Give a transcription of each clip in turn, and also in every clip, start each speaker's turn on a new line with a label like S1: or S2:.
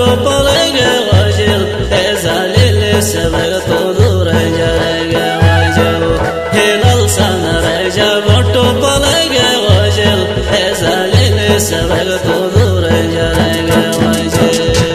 S1: polege wajil ezalil sabr todo rajage wajil hilal sana raja botto polege wajil ezalil sabr todo rajage wajil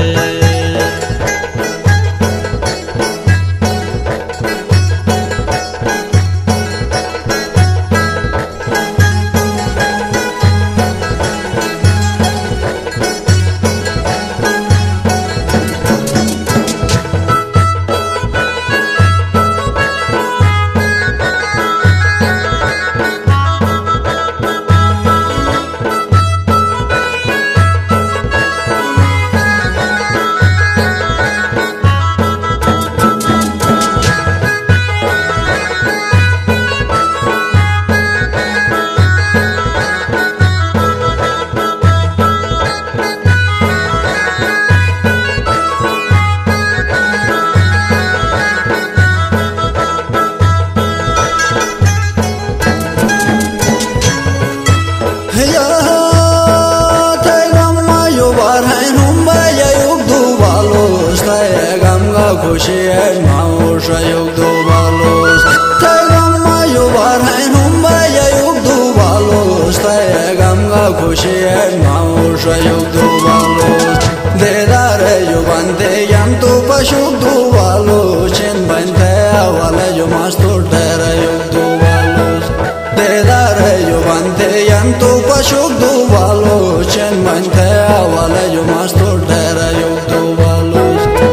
S2: खुशी है माउश युग दो बालोस तगम मायु बार है नुम्बा युग दो बालोस तगम खुशी है माउश युग दो बालोस देदार युवंते यंतु पशु दो बालोस चिन बनते वाले जो मास्तुर तेरा युग दो बालोस देदार युवंते यंतु पशु दो बालोस चिन बनते वाले जो मास्तुर तेरा युग दो बालोस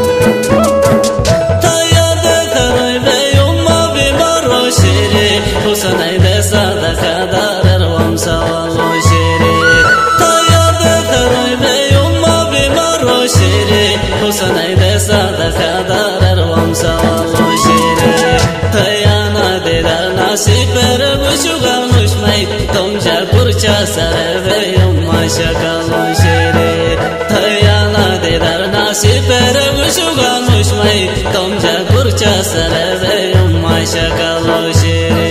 S2: Sarve yumma shakalo shere thayana de darna se per gushuga mushmai tomja kurcha sarve yumma shakalo shere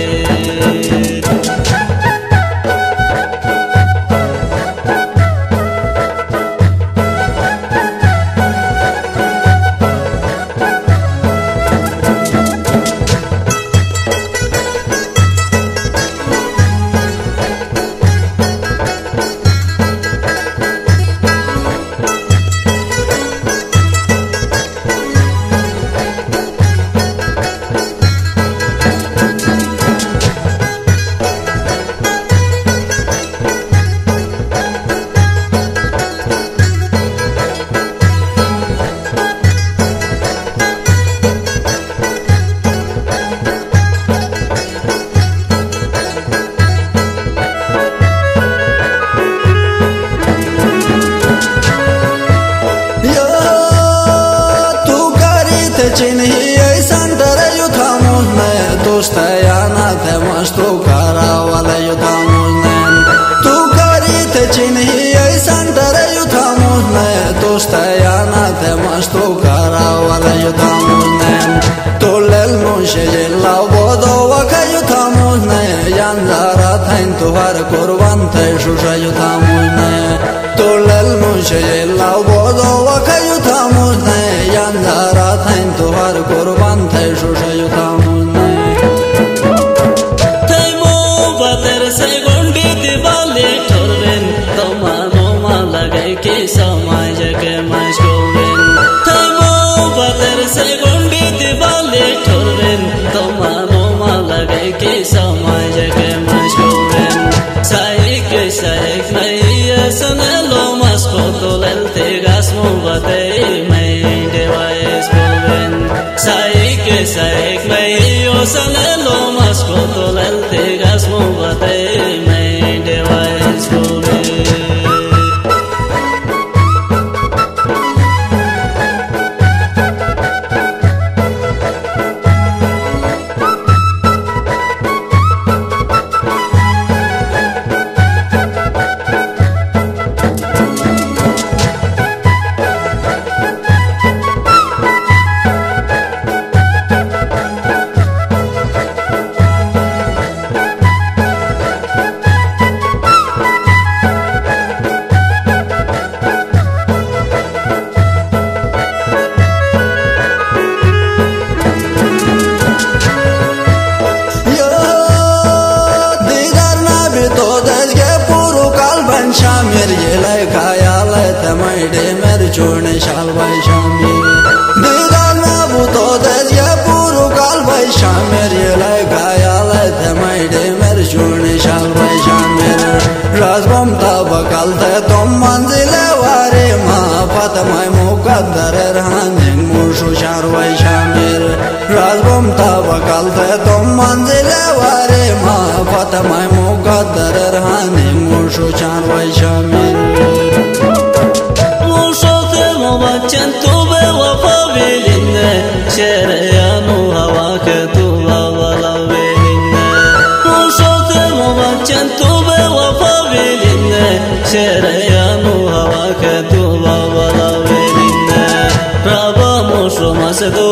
S2: शालवाई शामिर दीदार में बुतो देश ये पूरु कालवाई शामिर ये लाई गायाल थे माइडे मेरे चूने शालवाई शामिर राजबम तब कल थे तुम मंजिले वारे माँ फतमाय मुकद्दर रहने मुर्शु शालवाई शामिर राजबम तब कल थे तुम मंजिले वारे माँ फतमाय मुकद्दर रहने मुर्शु शालवाई Shamir
S1: Bachan tuve wafa velinne Şereyanu hava ke tuva vala velinne Muşote mo bachan tuve wafa velinne Şereyanu hava ke tuva vala velinne Raba muşo masedu